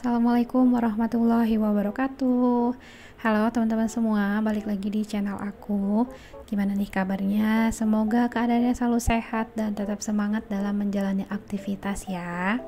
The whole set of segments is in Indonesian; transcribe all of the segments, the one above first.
Assalamualaikum warahmatullahi wabarakatuh. Halo teman-teman semua, balik lagi di channel aku. Gimana nih kabarnya? Semoga keadaannya selalu sehat dan tetap semangat dalam menjalani aktivitas ya.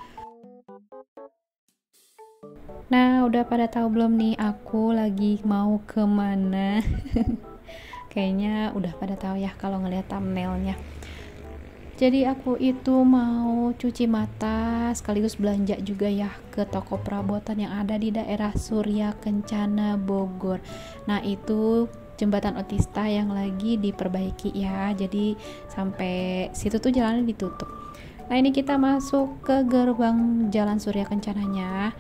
Nah, udah pada tahu belum nih aku lagi mau kemana? Kayaknya udah pada tahu ya kalau ngeliat thumbnailnya. Jadi aku itu mau cuci mata sekaligus belanja juga ya ke toko perabotan yang ada di daerah Surya Kencana Bogor. Nah itu jembatan Otista yang lagi diperbaiki ya. Jadi sampai situ tuh jalannya ditutup. Nah ini kita masuk ke gerbang Jalan Surya Kencananya.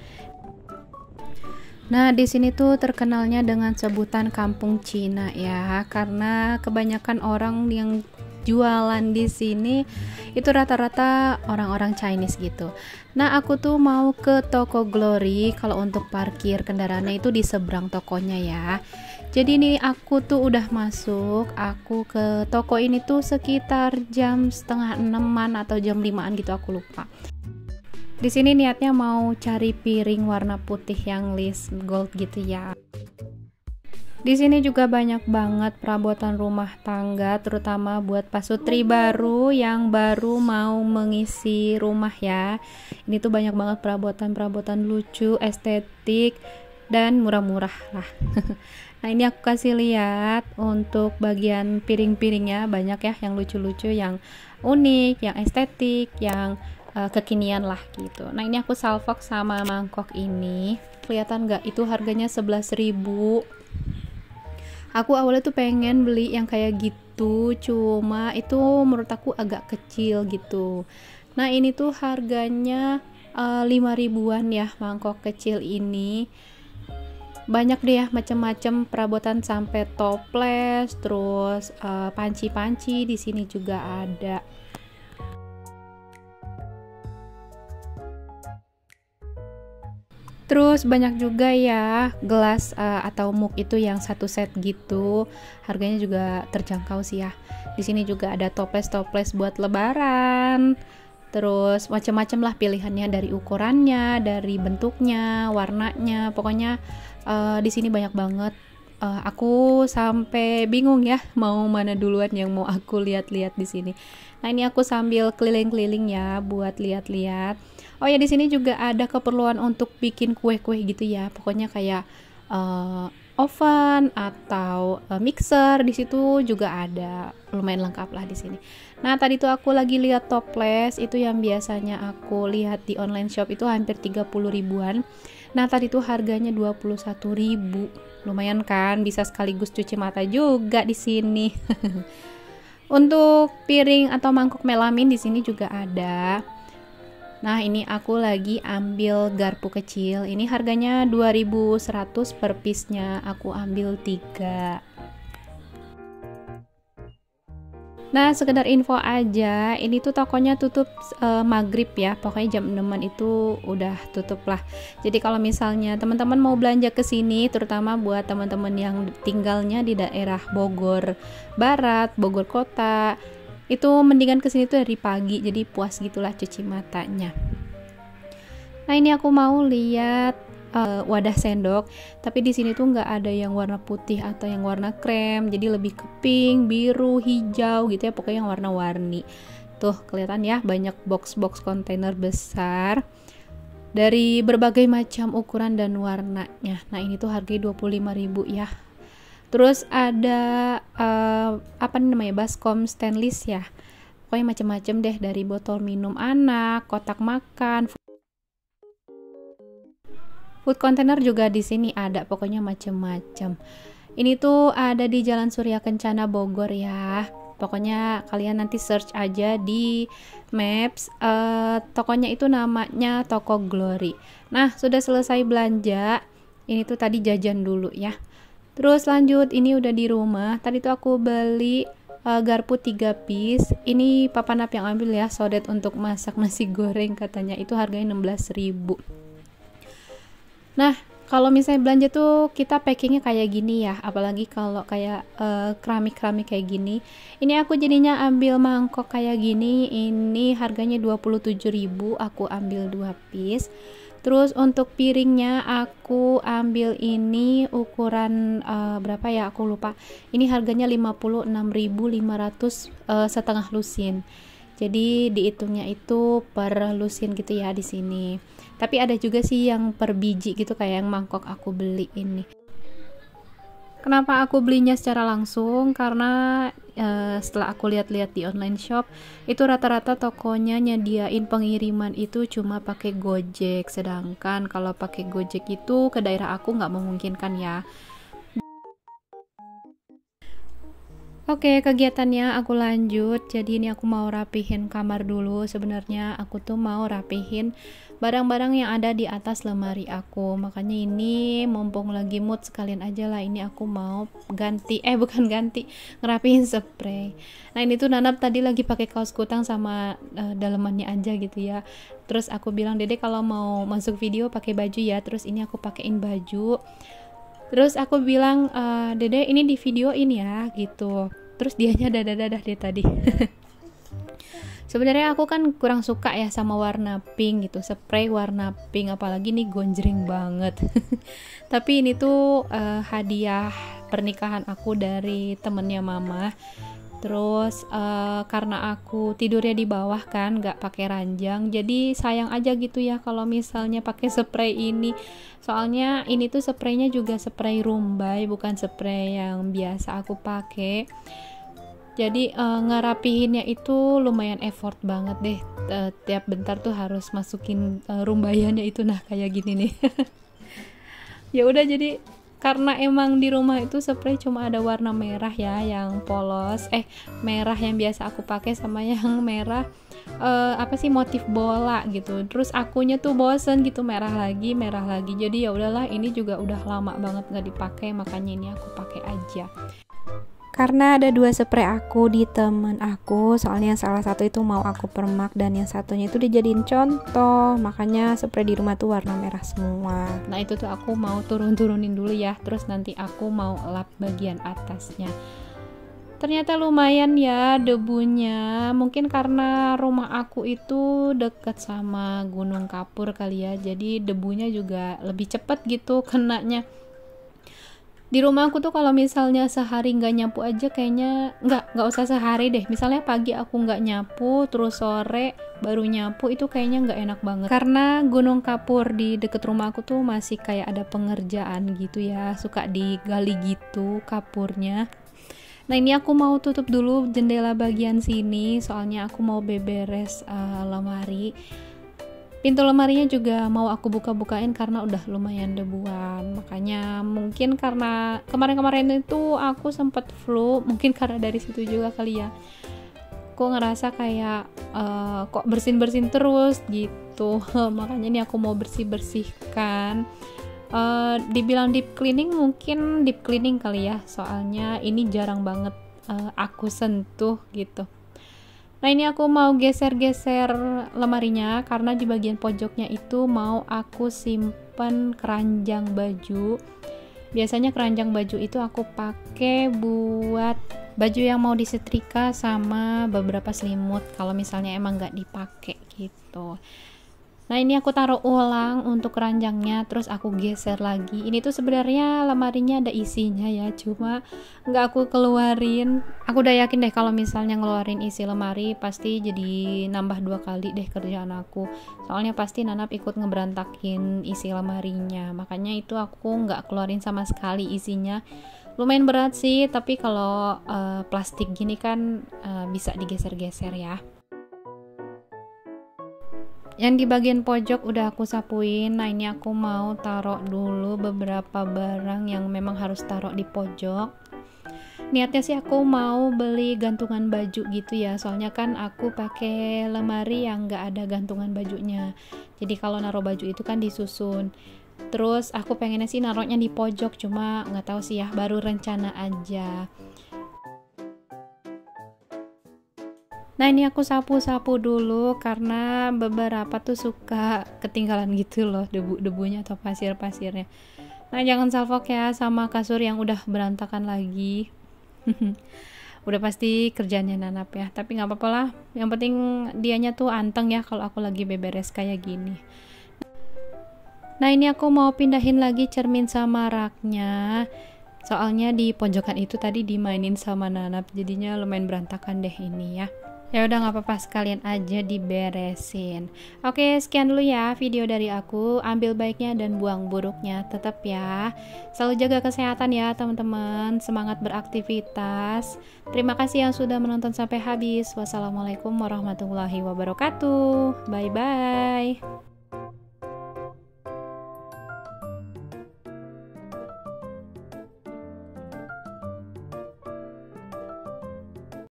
Nah, di sini tuh terkenalnya dengan sebutan Kampung Cina ya, karena kebanyakan orang yang jualan di sini itu rata-rata orang-orang Chinese gitu. Nah, aku tuh mau ke toko Glory. Kalau untuk parkir kendaraannya itu di seberang tokonya ya. Jadi nih aku tuh udah masuk. Aku ke toko ini tuh sekitar jam setengah 6-an atau jam 5-an gitu, aku lupa. Di sini niatnya mau cari piring warna putih yang list gold gitu ya. Di sini juga banyak banget perabotan rumah tangga, terutama buat pasutri baru yang baru mau mengisi rumah ya. Ini tuh banyak banget perabotan-perabotan lucu, estetik, dan murah-murah lah. Nah ini aku kasih lihat untuk bagian piring-piringnya, banyak ya yang lucu-lucu, yang unik, yang estetik, yang kekinian lah gitu. Nah ini aku salvok sama mangkok ini. Kelihatan nggak? Itu harganya 11.000. Aku awalnya tuh pengen beli yang kayak gitu, cuma itu menurut aku agak kecil gitu. Nah ini tuh harganya 5 ribuan ya mangkok kecil ini. Banyak deh ya macam-macam perabotan sampai toples, terus panci-panci di sini juga ada. Terus banyak juga ya gelas atau mug itu yang satu set gitu. Harganya juga terjangkau sih ya. Di sini juga ada toples-toples buat lebaran. Terus macam-macam lah pilihannya, dari ukurannya, dari bentuknya, warnanya. Pokoknya di sini banyak banget. Aku sampai bingung ya mau mana duluan yang mau aku lihat-lihat di sini. Nah, ini aku sambil keliling-keliling ya buat lihat-lihat. Oh ya, di sini juga ada keperluan untuk bikin kue-kue gitu ya. Pokoknya kayak oven atau mixer di situ juga ada. Lumayan lengkap lah di sini. Nah, tadi tuh aku lagi lihat toples itu yang biasanya aku lihat di online shop itu hampir 30 ribuan. Nah, tadi tuh harganya 21.000. Lumayan kan, bisa sekaligus cuci mata juga di sini. Untuk piring atau mangkok melamin di sini juga ada. Nah, ini aku lagi ambil garpu kecil. Ini harganya 2.100 per piece-nya. Aku ambil 3. Nah, sekedar info aja, ini tuh tokonya tutup maghrib ya. Pokoknya jam 6-an itu udah tutup lah. Jadi kalau misalnya teman-teman mau belanja ke sini, terutama buat teman-teman yang tinggalnya di daerah Bogor Barat, Bogor Kota, itu mendingan kesini tuh dari pagi, jadi puas gitulah cuci matanya. Nah ini aku mau lihat wadah sendok, tapi di sini tuh nggak ada yang warna putih atau yang warna krem, jadi lebih ke pink, biru, hijau gitu ya, pokoknya yang warna-warni. Tuh kelihatan ya, banyak box-box kontainer besar dari berbagai macam ukuran dan warnanya. Nah ini tuh harganya 25.000 ya. Terus ada apa namanya, baskom stainless ya, pokoknya macam-macam deh, dari botol minum anak, kotak makan, food container juga di sini ada, pokoknya macam-macam. Ini tuh ada di Jalan Surya Kencana Bogor ya. Pokoknya kalian nanti search aja di Maps. Tokonya itu namanya Toko Glory. Nah, sudah selesai belanja. Ini tuh tadi jajan dulu ya. Terus lanjut, ini udah di rumah. Tadi tuh aku beli garpu 3 piece. Ini Papa Nap yang ambil ya, sodet untuk masak nasi goreng katanya. Itu harganya 16.000. Nah, kalau misalnya belanja tuh kita packingnya kayak gini ya, apalagi kalau kayak keramik-keramik kayak gini. Ini aku jadinya ambil mangkok kayak gini, ini harganya 27.000, aku ambil 2 piece. Terus untuk piringnya aku ambil ini ukuran berapa ya, aku lupa. Ini harganya 56.500 setengah lusin. Jadi dihitungnya itu per lusin gitu ya di sini. Tapi ada juga sih yang per biji gitu kayak yang mangkok aku beli ini. Kenapa aku belinya secara langsung? Karena setelah aku lihat-lihat di online shop, itu rata-rata tokonya nyediain pengiriman itu cuma pakai Gojek. Sedangkan kalau pakai Gojek itu ke daerah aku nggak memungkinkan ya. Oke, kegiatannya aku lanjut. Jadi ini aku mau rapihin kamar dulu. Sebenarnya aku tuh mau rapihin barang-barang yang ada di atas lemari aku. Makanya ini mumpung lagi mood sekalian aja lah. Ini aku mau ganti, bukan ganti, ngerapihin spray. Nah ini tuh Nanap tadi lagi pakai kaos kutang sama dalemannya aja gitu ya. Terus aku bilang, Dede kalau mau masuk video pakai baju ya. Terus ini aku pakein baju. Terus aku bilang, Dede ini di videoin ya gitu. Terus dianya dadah-dadah deh tadi. Sebenarnya aku kan kurang suka ya sama warna pink gitu, spray warna pink, apalagi nih gonjreng banget. Tapi ini tuh hadiah pernikahan aku dari temennya mama. Terus karena aku tidurnya di bawah kan, nggak pakai ranjang, jadi sayang aja gitu ya kalau misalnya pakai spray ini. Soalnya ini tuh spraynya juga spray Rumbai, bukan spray yang biasa aku pakai. Jadi ngerapihinnya itu lumayan effort banget deh. Tiap bentar tuh harus masukin rumbaiannya itu, nah kayak gini nih. Ya udah, jadi karena emang di rumah itu spray cuma ada warna merah ya yang polos, merah yang biasa aku pakai sama yang merah apa sih, motif bola gitu. Terus akunya tuh bosen gitu, merah lagi. Jadi ya udahlah, ini juga udah lama banget nggak dipakai, makanya ini aku pakai aja. Karena ada 2 spray aku di temen aku, soalnya yang salah satu itu mau aku permak dan yang satunya itu dijadiin contoh, makanya spray di rumah tuh warna merah semua. Nah itu tuh aku mau turunin dulu ya, terus nanti aku mau lap bagian atasnya. Ternyata lumayan ya debunya, mungkin karena rumah aku itu deket sama Gunung Kapur kali ya, jadi debunya juga lebih cepet gitu kenanya. Di rumah aku tuh kalau misalnya sehari nggak nyapu aja kayaknya nggak usah sehari deh, misalnya pagi aku nggak nyapu terus sore baru nyapu, itu kayaknya nggak enak banget. Karena Gunung Kapur di deket rumah aku tuh masih kayak ada pengerjaan gitu ya, suka digali gitu kapurnya. Nah ini aku mau tutup dulu jendela bagian sini, soalnya aku mau beberes lemari. Pintu lemarinya juga mau aku buka-bukain karena udah lumayan debuan. Makanya mungkin karena kemarin-kemarin itu aku sempet flu, mungkin karena dari situ juga kali ya. Aku ngerasa kayak kok bersin-bersin terus gitu. Makanya ini aku mau bersih-bersihkan. Dibilang deep cleaning, mungkin deep cleaning kali ya. Soalnya ini jarang banget aku sentuh gitu. Nah ini aku mau geser-geser lemarinya karena di bagian pojoknya itu mau aku simpen keranjang baju. Biasanya keranjang baju itu aku pakai buat baju yang mau disetrika sama beberapa selimut kalau misalnya emang nggak dipakai gitu. Nah ini aku taruh ulang untuk keranjangnya, terus aku geser lagi. Ini tuh sebenarnya lemarinya ada isinya ya, cuma nggak aku keluarin. Aku udah yakin deh kalau misalnya ngeluarin isi lemari pasti jadi nambah 2 kali deh kerjaan aku. Soalnya pasti Nanap ikut ngeberantakin isi lemarinya, makanya itu aku nggak keluarin sama sekali isinya. Lumayan berat sih, tapi kalau plastik gini kan bisa digeser-geser ya. Yang di bagian pojok udah aku sapuin. Nah ini aku mau taruh dulu beberapa barang yang memang harus taruh di pojok. Niatnya sih aku mau beli gantungan baju gitu ya, soalnya kan aku pakai lemari yang nggak ada gantungan bajunya. Jadi kalau naruh baju itu kan disusun. Terus aku pengennya sih naruhnya di pojok, cuma nggak tahu sih ya, baru rencana aja. Nah ini aku sapu-sapu dulu karena beberapa tuh suka ketinggalan gitu loh debu-debunya atau pasir-pasirnya. Nah jangan salfok ya sama kasur yang udah berantakan lagi. Udah pasti kerjanya Nanap ya, tapi nggak apa-apa lah. Yang penting dianya tuh anteng ya kalau aku lagi beberes kayak gini. Nah, ini aku mau pindahin lagi cermin sama raknya. Soalnya di pojokan itu tadi dimainin sama Nanap, jadinya lumayan berantakan deh ini ya. Ya udah nggak apa-apa, sekalian aja diberesin. Oke, sekian dulu ya video dari aku. Ambil baiknya dan buang buruknya. Tetap ya, selalu jaga kesehatan ya teman-teman. Semangat beraktivitas. Terima kasih yang sudah menonton sampai habis. Wassalamualaikum warahmatullahi wabarakatuh. Bye bye.